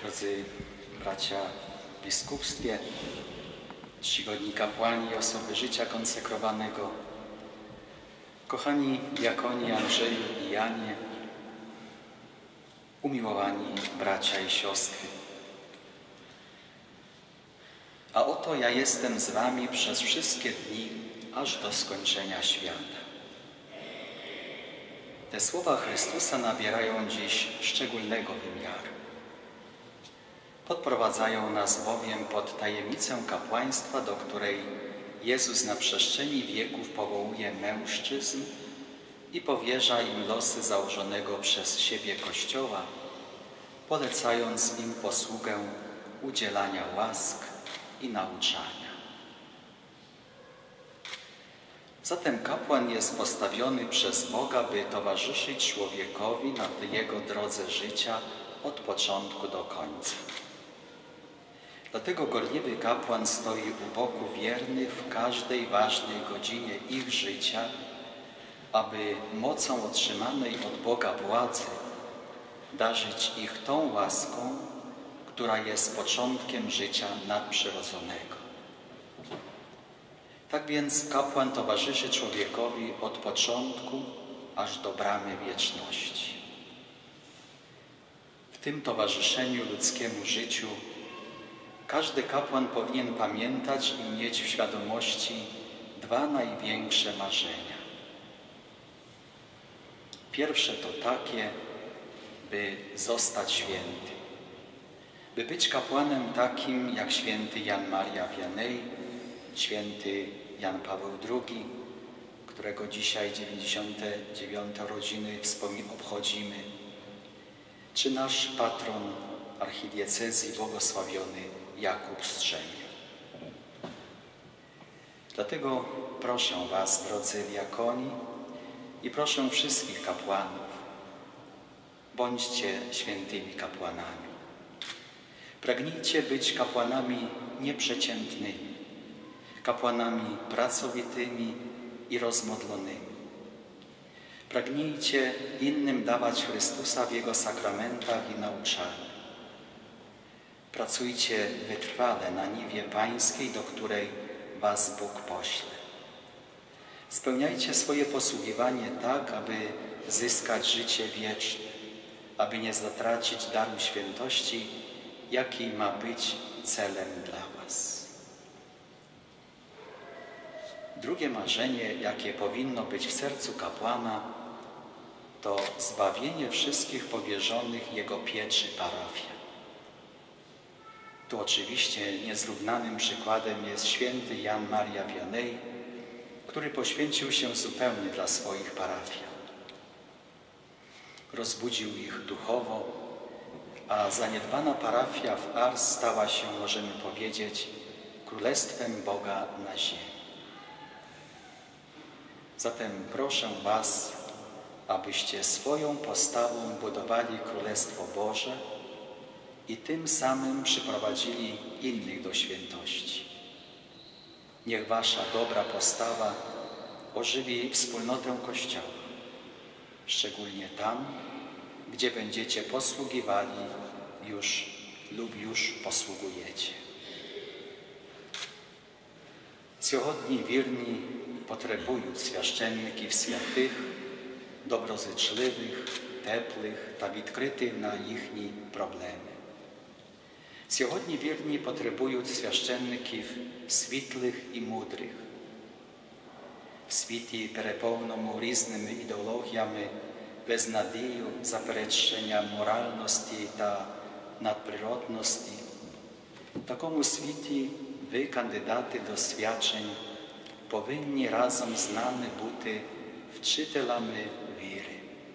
Drodzy bracia w biskupstwie, czcigodni kapłani i osoby życia konsekrowanego, kochani diakoni Andrzeju i Janie, umiłowani bracia i siostry. A oto ja jestem z wami przez wszystkie dni, aż do skończenia świata. Te słowa Chrystusa nabierają dziś szczególnego wymiaru. Podprowadzają nas bowiem pod tajemnicę kapłaństwa, do której Jezus na przestrzeni wieków powołuje mężczyzn i powierza im losy założonego przez siebie Kościoła, polecając im posługę udzielania łask i nauczania. Zatem kapłan jest postawiony przez Boga, by towarzyszyć człowiekowi na jego drodze życia od początku do końca. Dlatego gorliwy kapłan stoi u boku wiernych w każdej ważnej godzinie ich życia, aby mocą otrzymanej od Boga władzy darzyć ich tą łaską, która jest początkiem życia nadprzyrodzonego. Tak więc kapłan towarzyszy człowiekowi od początku aż do bramy wieczności. W tym towarzyszeniu ludzkiemu życiu każdy kapłan powinien pamiętać i mieć w świadomości dwa największe marzenia. Pierwsze to takie, by zostać świętym, by być kapłanem takim jak święty Jan Maria Vianney, święty Jan Paweł II, którego dzisiaj 99. rodziny obchodzimy, czy nasz patron archidiecezji błogosławiony Jakub Strzemię. Dlatego proszę was, drodzy diakoni, i proszę wszystkich kapłanów, bądźcie świętymi kapłanami. Pragnijcie być kapłanami nieprzeciętnymi, kapłanami pracowitymi i rozmodlonymi. Pragnijcie innym dawać Chrystusa w Jego sakramentach i nauczaniu. Pracujcie wytrwale na niwie pańskiej, do której was Bóg pośle. Spełniajcie swoje posługiwanie tak, aby zyskać życie wieczne, aby nie zatracić daru świętości, jaki ma być celem dla was. Drugie marzenie, jakie powinno być w sercu kapłana, to zbawienie wszystkich powierzonych jego pieczy parafian. Tu oczywiście niezrównanym przykładem jest święty Jan Maria Vianney, który poświęcił się zupełnie dla swoich parafian. Rozbudził ich duchowo, a zaniedbana parafia w Ars stała się, możemy powiedzieć, królestwem Boga na ziemi. Zatem proszę was, abyście swoją postawą budowali Królestwo Boże i tym samym przyprowadzili innych do świętości. Niech wasza dobra postawa ożywi wspólnotę Kościoła, szczególnie tam, gdzie będziecie posługiwali już posługujecie. Сьогодні вірні потребують священників святих, доброзичливих, теплих та відкритих на їхні проблеми. Сьогодні вірні потребують священників світлих і мудрих. В світі, переповненому різними ідеологіями, безнадію, заперечення моральності та надприродності, в такому світі ви, кандидати до свячень, повинні разом з нами бути вчителями віри.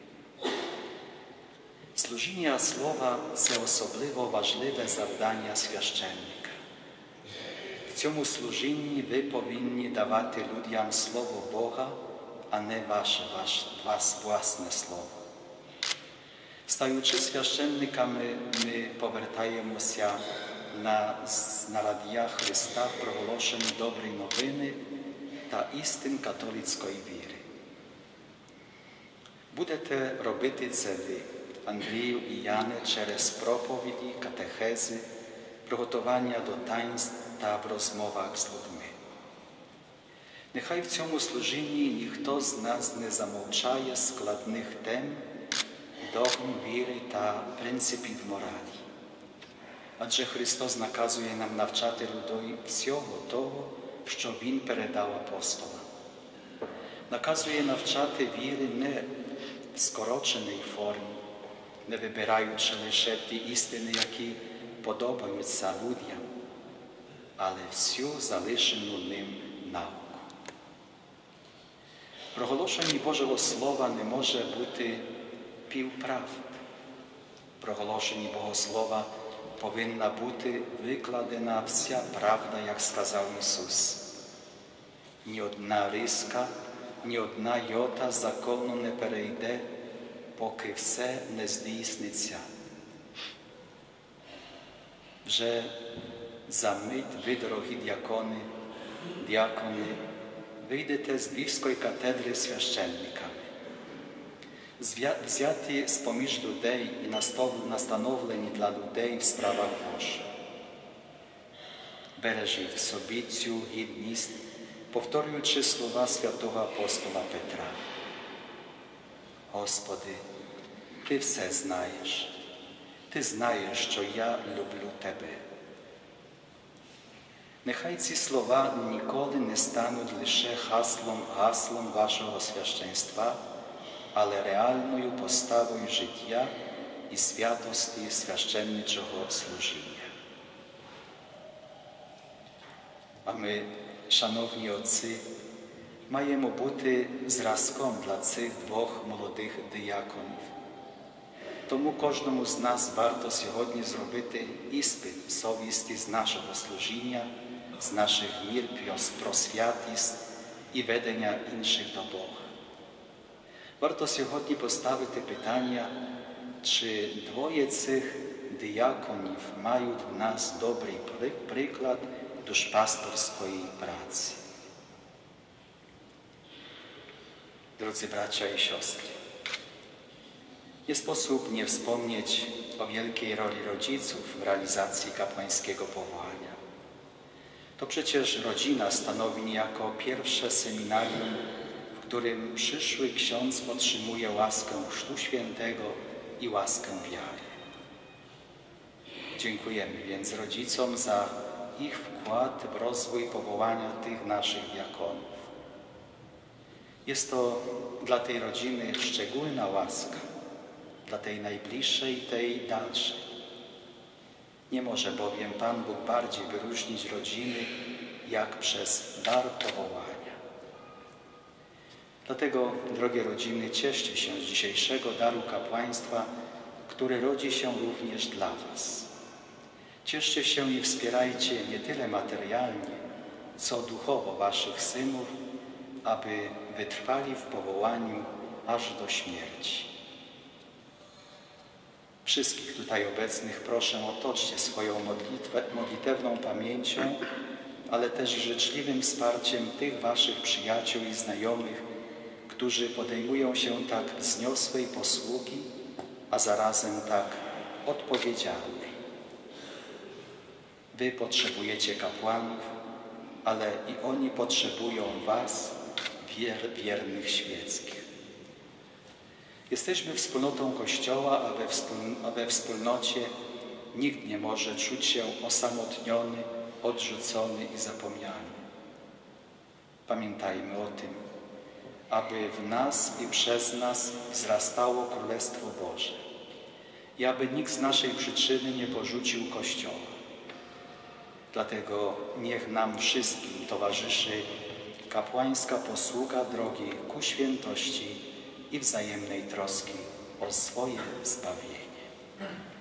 Служіння слова – це особливо важливе завдання священника. В цьому служінні ви повинні давати людям Слово Бога, а не ваше власне слово. Стаючи священниками, ми повертаємося на радіях Христа в проголошенні доброї новини та істин католицької віри. Будете робити це ви, Андрію і Яни через проповіді, катехези, приготування до таїнств та в розмовах з людьми. Нехай в цьому служінні ніхто з нас не замовчає складних тем, догм віри та принципів моралі. Адже Христос наказує нам навчати людей всього того, що Він передав апостолам. Наказує навчати віри не в скороченій формі, не вибираючи лише ті істини, які подобаються людям, але всю залишену ним науку. В проголошенні Божого Слова не може бути півправд. В проголошенні Божого Слова повинна бути викладена вся правда, як сказав Ісус. Ні одна риска, ні одна йота закону не перейде, поки все не здійсниться. Вже за мить ви, дорогі діакони, вийдете з Львівської катедри священниками, взяті з-поміж людей і настановлені для людей в справах Божих. Бережіть в собі цю гідність, повторюючи слова святого апостола Петра. Господи, Ти все знаєш. Ти знаєш, що я люблю Тебе. Нехай ці слова ніколи не стануть лише гаслом вашого священства, але реальною поставою життя і святості священничого служіння. А ми, шановні отці, маємо бути зразком для цих двох молодих дияконів. Тому кожному з нас варто сьогодні зробити іспит совісті з нашого служіння, з наших мір про святість і ведення інших до Бога. Варто сьогодні поставити питання, чи двоє цих дияконів мають в нас добрий приклад душпасторської праці. Drodzy bracia i siostry, nie sposób nie wspomnieć o wielkiej roli rodziców w realizacji kapłańskiego powołania. To przecież rodzina stanowi niejako pierwsze seminarium, w którym przyszły ksiądz otrzymuje łaskę Chrztu Świętego i łaskę wiary. Dziękujemy więc rodzicom za ich wkład w rozwój powołania tych naszych diakonów. Jest to dla tej rodziny szczególna łaska, dla tej najbliższej i tej dalszej. Nie może bowiem Pan Bóg bardziej wyróżnić rodziny, jak przez dar powołania. Dlatego, drogie rodziny, cieszcie się z dzisiejszego daru kapłaństwa, który rodzi się również dla Was. Cieszcie się i wspierajcie nie tyle materialnie, co duchowo Waszych synów, aby wytrwali w powołaniu aż do śmierci. Wszystkich tutaj obecnych proszę, otoczcie swoją modlitewną pamięcią, ale też życzliwym wsparciem tych Waszych przyjaciół i znajomych, którzy podejmują się tak wzniosłej posługi, a zarazem tak odpowiedzialnej. Wy potrzebujecie kapłanów, ale i oni potrzebują Was, wiernych świeckich. Jesteśmy wspólnotą Kościoła, a we wspólnocie nikt nie może czuć się osamotniony, odrzucony i zapomniany. Pamiętajmy o tym, aby w nas i przez nas wzrastało Królestwo Boże i aby nikt z naszej przyczyny nie porzucił Kościoła. Dlatego niech nam wszystkim towarzyszy kapłańska posługa drogi ku świętości i wzajemnej troski o swoje zbawienie.